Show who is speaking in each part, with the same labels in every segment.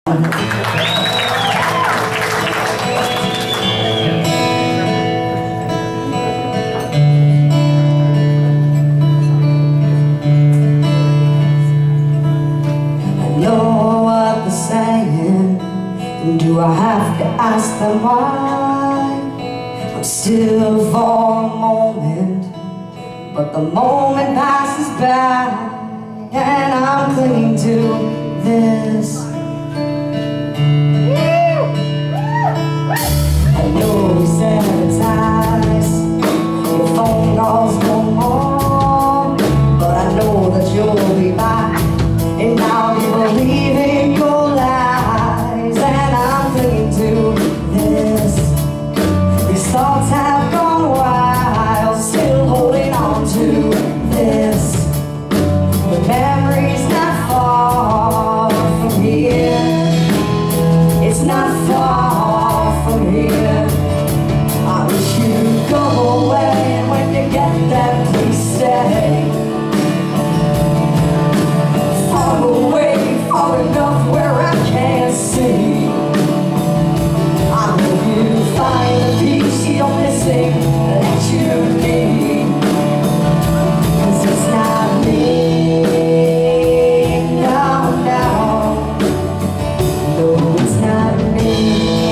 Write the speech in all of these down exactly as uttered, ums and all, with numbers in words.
Speaker 1: Do I have to ask them why? I'm still for a moment, but the moment passes by, and I'm clinging to this. I know we sanitize, your phone calls no more, but I know that you'll be back, and I'll be believing your lies, and I'm clinging to this. These thoughts have gone wild, still holding on to this. The memory's not far from here, it's not far from here. I wish you'd go away, and when you get there, please stay. Far away, far enough where I can't see. I hope you find the peace you're missing that you need, 'cause it's not me. No, no, no, it's not me.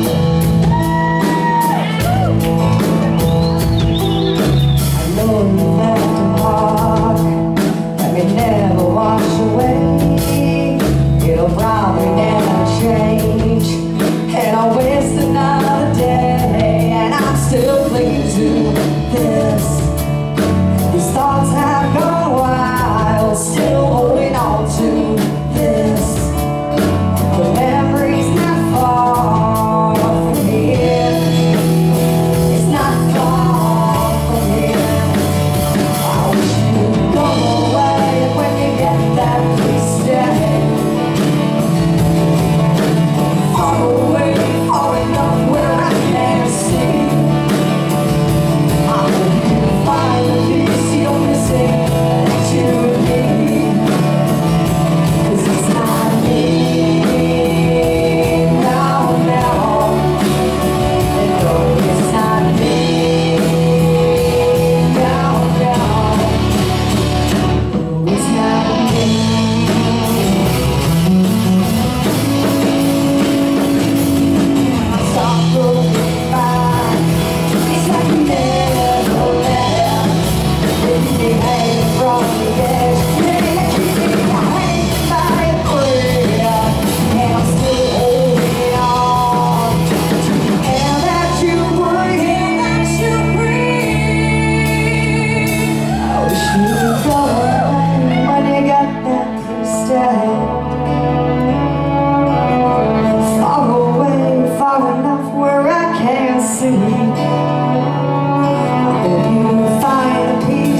Speaker 1: I know you left a mark that may never wash away. It'll probably never change, and I'll waste another day, and I'm still clinging to this. These thoughts have gone wild, still holding on to this. The memory's not far from here, it's not far from here. I wish you'd go away, and when you get there, please stay. Far away, far enough where I can't see. I hope you find the peace you're missing that you need, 'cause it's not me. No, no, no, it's not me. No, no, no, it's not me.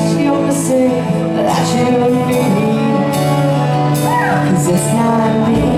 Speaker 1: That you need, 'cause it's not me.